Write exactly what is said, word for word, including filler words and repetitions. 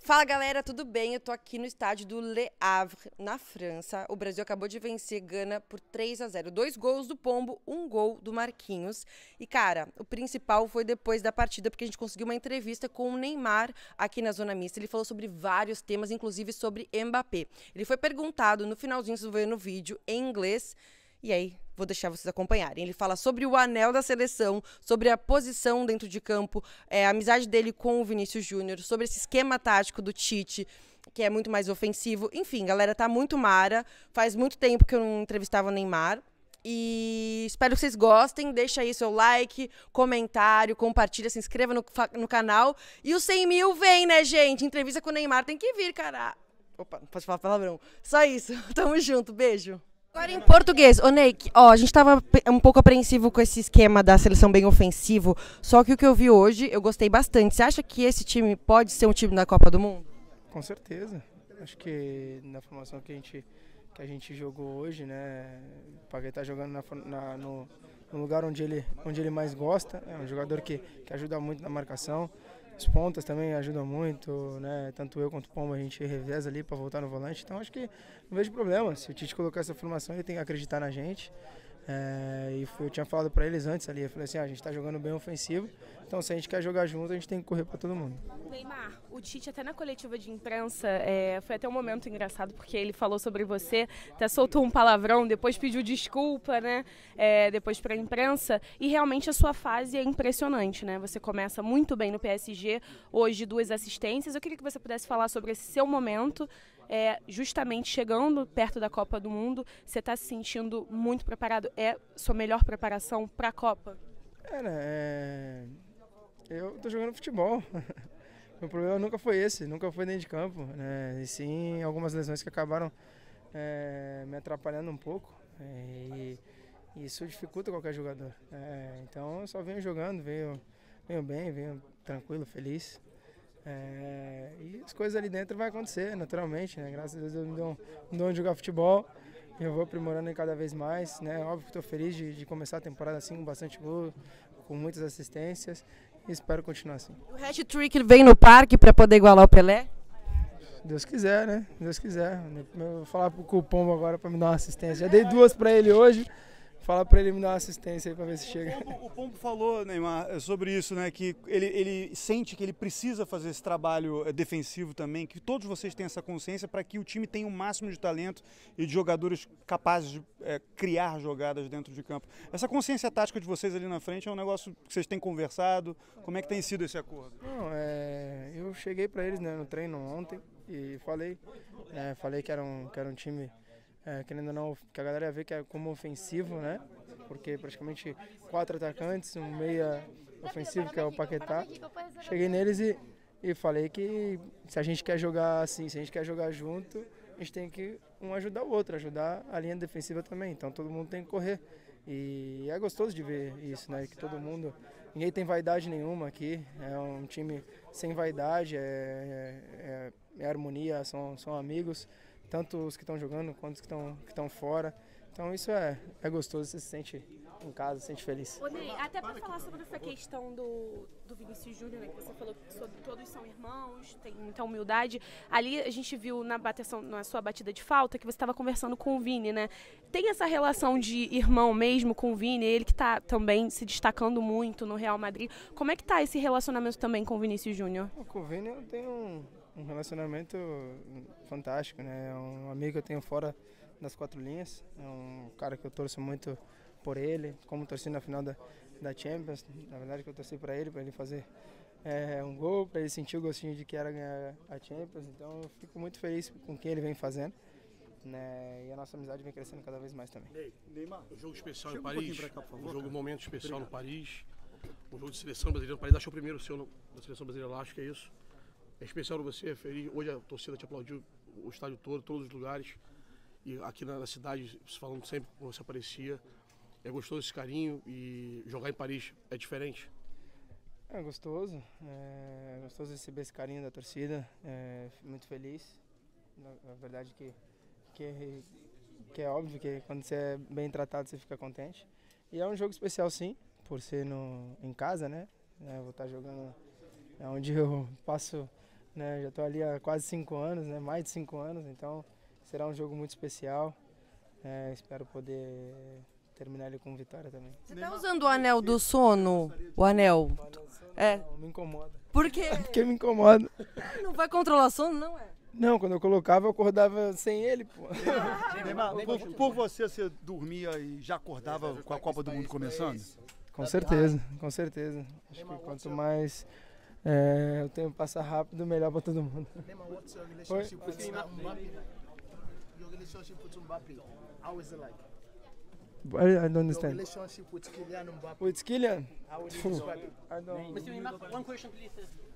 Fala galera, tudo bem? Eu tô aqui no estádio do Le Havre, na França. O Brasil acabou de vencer Gana por três a zero. Dois gols do Pombo, um gol do Marquinhos. E cara, o principal foi depois da partida, porque a gente conseguiu uma entrevista com o Neymar aqui na Zona Mista. Ele falou sobre vários temas, inclusive sobre Mbappé. Ele foi perguntado no finalzinho, vocês vão ver no vídeo, em inglês. E aí, vou deixar vocês acompanharem. Ele fala sobre o anel da seleção, sobre a posição dentro de campo, é, a amizade dele com o Vinícius Júnior, sobre esse esquema tático do Tite, que é muito mais ofensivo. Enfim, galera, tá muito mara. Faz muito tempo que eu não entrevistava o Neymar. E espero que vocês gostem. Deixa aí seu like, comentário, compartilha, se inscreva no, no canal. E os cem mil vem, né, gente? Entrevista com o Neymar tem que vir, cara. Opa, não posso falar palavrão. Só isso. Tamo junto. Beijo. Agora em português, ô Ney, ó, a gente tava um pouco apreensivo com esse esquema da seleção bem ofensivo, só que o que eu vi hoje, eu gostei bastante. Você acha que esse time pode ser um time da Copa do Mundo? Com certeza. Acho que na formação que a gente, que a gente jogou hoje, né, o Paquetá jogando na, na, no, no lugar onde ele, onde ele mais gosta, é um jogador que, que ajuda muito na marcação. Os pontas também ajudam muito, né? Tanto eu quanto o Pombo a gente reveza ali para voltar no volante. Então acho que não vejo problema. Se o Tite colocar essa formação, ele tem que acreditar na gente. É, e eu tinha falado para eles antes ali, eu falei assim, ah, a gente está jogando bem ofensivo, então se a gente quer jogar junto, a gente tem que correr para todo mundo. Neymar, o Tite até na coletiva de imprensa, é, foi até um momento engraçado, porque ele falou sobre você, até soltou um palavrão, depois pediu desculpa, né, é, depois para a imprensa, e realmente a sua fase é impressionante, né, você começa muito bem no P S G, hoje duas assistências, eu queria que você pudesse falar sobre esse seu momento, É, justamente chegando perto da Copa do Mundo, você está se sentindo muito preparado? É sua melhor preparação para a Copa? É, né? É... Eu tô jogando futebol. Meu problema nunca foi esse, nunca foi dentro de campo, né? E sim algumas lesões que acabaram é, me atrapalhando um pouco. É, e, e isso dificulta qualquer jogador. É, então eu só venho jogando, venho, venho bem, venho tranquilo, feliz. É, e as coisas ali dentro vai acontecer naturalmente, né? Graças a Deus eu me dou um dom de jogar futebol e eu vou aprimorando cada vez mais, né? Óbvio que estou feliz de, de começar a temporada assim com bastante gol, com muitas assistências e espero continuar assim. O hat-trick vem no parque para poder igualar o Pelé? Deus quiser, né? Deus quiser. Eu vou falar pro Pombo agora para me dar uma assistência. Já dei duas para ele hoje. Fala para ele me dar uma assistência aí para ver se chega. O Pombo, o Pombo falou, Neymar, sobre isso, né? Que ele, ele sente que ele precisa fazer esse trabalho defensivo também, que todos vocês têm essa consciência para que o time tenha o máximo de talento e de jogadores capazes de é, criar jogadas dentro de campo. Essa consciência tática de vocês ali na frente é um negócio que vocês têm conversado. Como é que tem sido esse acordo? Não, é, eu cheguei para eles, né, no treino ontem e falei, é, falei que era um, que era um time. É, querendo ou não, que a galera ia ver que é como ofensivo, né? Porque praticamente quatro atacantes, um meia ofensivo que é o Paquetá. Cheguei neles e, e falei que se a gente quer jogar assim, se a gente quer jogar junto, a gente tem que um ajudar o outro, ajudar a linha defensiva também. Então todo mundo tem que correr. E é gostoso de ver isso, né? Que todo mundo, ninguém tem vaidade nenhuma aqui. É um time sem vaidade, é, é, é harmonia, são, são amigos. Tanto os que estão jogando quanto os que estão que estão fora. Então isso é, é gostoso, você se sente em casa, se sente feliz. Ô Ney, até para falar sobre essa questão do, do Vinícius Júnior, né, que você falou que sobre, todos são irmãos, tem muita humildade. Ali a gente viu na, bateção, na sua batida de falta que você estava conversando com o Vini, né? Tem essa relação de irmão mesmo com o Vini, ele que está também se destacando muito no Real Madrid. Como é que está esse relacionamento também com o Vinícius Júnior? Com o Vini eu tenho um... um relacionamento fantástico, né? É um amigo que eu tenho fora das quatro linhas, é um cara que eu torço muito por ele, como torci na final da, da Champions, na verdade que eu torci para ele, para ele fazer é, um gol, para ele sentir o gostinho de que era ganhar a Champions, então eu fico muito feliz com o que ele vem fazendo, né? E a nossa amizade vem crescendo cada vez mais também. Neymar, um jogo especial em um Paris, pra cá, por favor, um jogo, cara. um momento especial Obrigado. no Paris, um jogo de seleção brasileira no Paris, acho que é o primeiro seu no, da seleção brasileira lá, acho que é isso. É especial para você, é feliz. Hoje a torcida te aplaudiu, o estádio todo, todos os lugares. E aqui na, na cidade, falando sempre como você aparecia. É gostoso esse carinho e jogar em Paris é diferente? É gostoso, é gostoso receber esse carinho da torcida, é muito feliz. Na, na verdade que, que, que é óbvio que quando você é bem tratado você fica contente. E é um jogo especial sim, por ser no, em casa, né? É, vou estar jogando onde eu passo né? Já estou ali há quase cinco anos, né? Mais de cinco anos, então será um jogo muito especial. É, espero poder terminar ele com vitória também. Você tá usando o anel do sono? O anel? É. Não, me incomoda. Por quê? Porque me incomoda. Não vai controlar sono, não é? Não, quando eu colocava, eu acordava sem ele, pô. Neymar, por, por você, você dormia e já acordava com a Copa do Mundo começando? Com certeza, com certeza. Acho que quanto mais é, o tempo passa rápido, melhor para todo mundo. Neymar, what's your relationship with Mbappe? Your relationship with Mbappe, how is it like? I, I don't Your understand. relationship with Kylian Mbappe, With Kylian? how would you describe it? I don't. Mister Neymar, one question please.